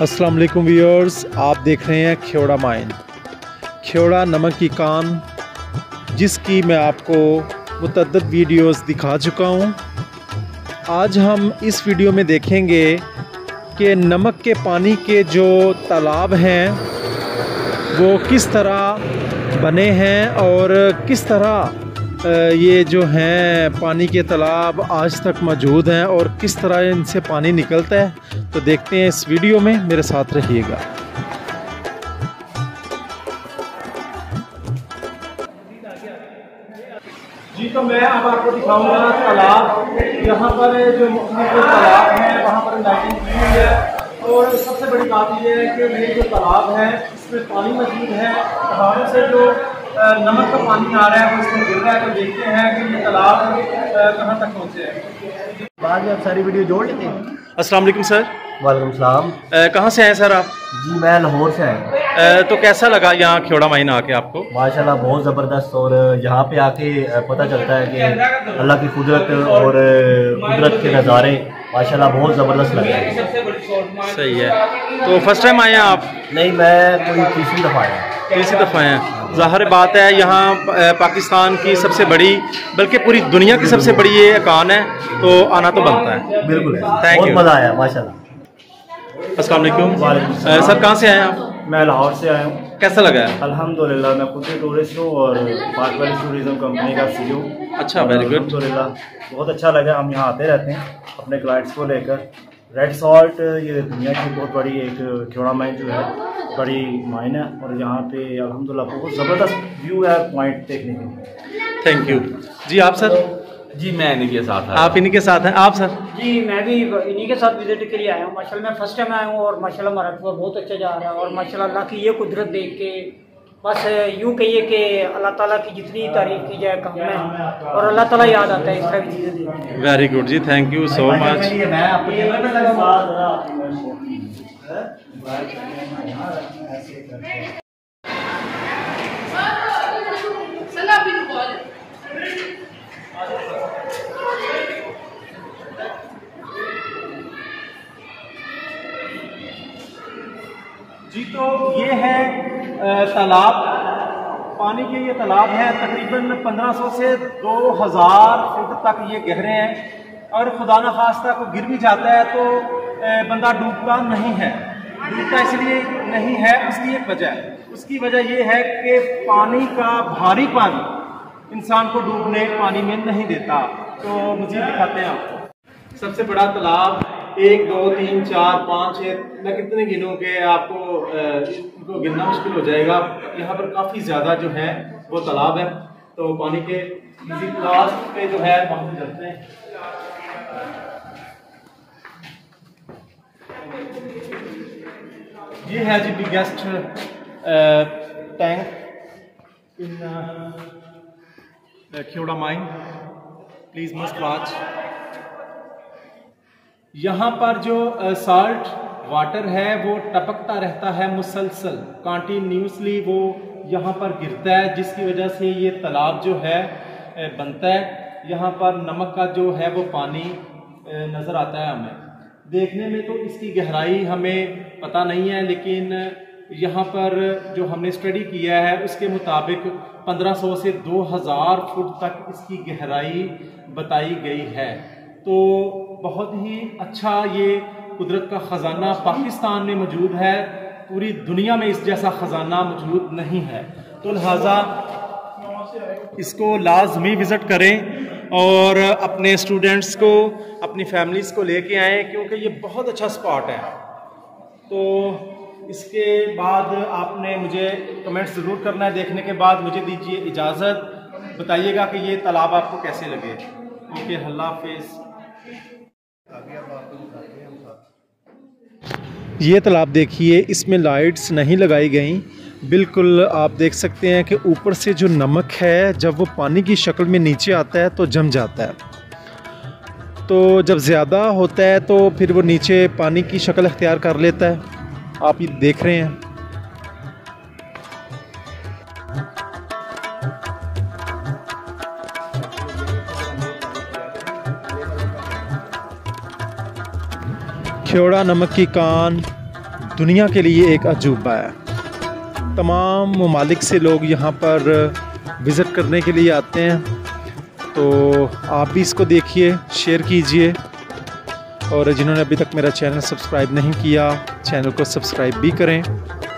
अस्सलाम वालेकुम व्यूअर्स, आप देख रहे हैं ख्योड़ा माइन, ख्योड़ा नमक की कान, जिसकी मैं आपको मुतअद्दिद वीडियोस दिखा चुका हूँ। आज हम इस वीडियो में देखेंगे कि नमक के पानी के जो तालाब हैं वो किस तरह बने हैं और किस तरह ये जो हैं पानी के तालाब आज तक मौजूद हैं और किस तरह इनसे पानी निकलता है। तो देखते हैं इस वीडियो में, मेरे साथ रहिएगा। जी तो मैं अब आपको दिखाऊंगा तालाब। यहाँ पर जो तालाब है वहाँ पर लाइटिंग की हुई है और सबसे बड़ी बात ये है कि ये जो तालाब है इसमें पानी मौजूद है। पहाड़ों से जो नमक का पानी आ रहा है वो इसमें गिर रहा है। तो देखते हैं कि ये तालाब कहाँ तक पहुँचे हैं। बाद में आप सारी वीडियो जोड़ लेते हैं। अस्सलाम वालेकुम सर। वालेकुम सलाम। कहाँ से हैं सर आप? जी मैं लाहौर से आया। तो कैसा लगा यहाँ ख्योड़ा माइन आके आपको? माशाल्लाह बहुत ज़बरदस्त। और यहाँ पे आके पता चलता है कि अल्लाह की कुदरत और कुदरत के नज़ारे माशाल्लाह बहुत ज़बरदस्त लग रहे हैं। सही है। तो फर्स्ट टाइम आए हैं आप? नहीं, मैं कोई तीसरी दफ़ा आया। तीसरी दफ़ा हैं। ज़ाहिर बात है यहाँ पाकिस्तान की सबसे बड़ी, बल्कि पूरी दुनिया की सबसे बड़ी ये कान है, तो आना तो बनता है। बिल्कुल, थैंक यू, मज़ा आया माशाल्लाह। अस्सलाम वालेकुम। सर कहाँ से आए हैं आप? मैं लाहौर से आया हूँ। कैसा लगा है? अल्हम्दुलिल्लाह, मैं खुद भी टूरिस्ट हूँ और पार्क वैली टूरिज्म कंपनी का CEO। अच्छा, वेरी गुड। अल्हम्दुलिल्लाह बहुत अच्छा लगा। हम यहाँ आते रहते हैं अपने क्लाइंट्स को लेकर। रेड सॉल्ट ये दुनिया की बहुत बड़ी एक ख्योड़ा माइन जो है बड़ी माइन है और यहाँ पे अल्हम्दुलिल्लाह बहुत ज़बरदस्त व्यू है पॉइंट देखने के लिए। थैंक यू जी। आप सर? जी मैं इन्हीं के साथ आया। आप इन्हीं के साथ हैं। आप सर? जी मैं भी इन्हीं के साथ विजिट के लिए आया हूँ। माशाल्लाह मैं फर्स्ट टाइम आया हूँ और माशाल्लाह हमारा टूर बहुत अच्छा जा रहा है। और माशाल्लाह अल्लाह की ये कुदरत देख के बस यूँ कहिए कि अल्लाह ताला की जितनी तारीफ़ की जाए कम है और अल्लाह ताला याद आता है इस तरह की चीज़ें देख के। वेरी गुड जी, थैंक यू सो मच। जी तो ये है तालाब, पानी के ये तालाब है। तकरीबन 1500 से 2000 फुट तक ये गहरे हैं और खुदा न खास्ता को गिर भी जाता है तो बंदा डूबता नहीं है। डूबता इसलिए नहीं है, उसकी एक वजह है। उसकी वजह ये है कि पानी का भारीपन इंसान को डूबने पानी में नहीं देता। तो मुझे दिखाते हैं आपको। सबसे बड़ा तालाब 1 2 3 4 5 6, मैं कितने गिनूँ कि आपको इनको गिनना मुश्किल हो जाएगा। यहाँ पर काफ़ी ज़्यादा जो है वो तालाब है। तो पानी के इसी क्लास पे जो है हम चलते हैं। ये है जी biggest tank in Khewra mine. Please must watch. यहाँ पर जो साल्ट वाटर है वो टपकता रहता है मुसलसल, कंटिन्यूसली वो यहाँ पर गिरता है, जिसकी वजह से ये तालाब जो है बनता है। यहाँ पर नमक का जो है वो पानी नज़र आता है हमें। देखने में तो इसकी गहराई हमें पता नहीं है, लेकिन यहाँ पर जो हमने स्टडी किया है उसके मुताबिक 1500 से 2000 फुट तक इसकी गहराई बताई गई है। तो बहुत ही अच्छा ये कुदरत का ख़जाना पाकिस्तान में मौजूद है। पूरी दुनिया में इस जैसा ख़जाना मौजूद नहीं है। तो लिहाजा इसको लाजमी विज़िट करें और अपने स्टूडेंट्स को, अपनी फैमिलीज़ को लेके आएँ, क्योंकि ये बहुत अच्छा स्पॉट है। तो इसके बाद आपने मुझे कमेंट्स ज़रूर करना है। देखने के बाद मुझे दीजिए इजाज़त, बताइएगा कि ये तालाब आपको कैसे लगे। ओके, अल्लाह हाफिज़। ये तालाब देखिए, इसमें लाइट्स नहीं लगाई गई। बिल्कुल आप देख सकते हैं कि ऊपर से जो नमक है जब वो पानी की शक्ल में नीचे आता है तो जम जाता है। तो जब ज़्यादा होता है तो फिर वो नीचे पानी की शक्ल अख्तियार कर लेता है। आप ये देख रहे हैं। ख्योड़ा नमक की कान दुनिया के लिए एक अजूबा है। तमाम ममालिक से लोग यहाँ पर विज़िट करने के लिए आते हैं, तो आप भी इसको देखिए, शेयर कीजिए, और जिन्होंने अभी तक मेरा चैनल सब्सक्राइब नहीं किया, चैनल को सब्सक्राइब भी करें।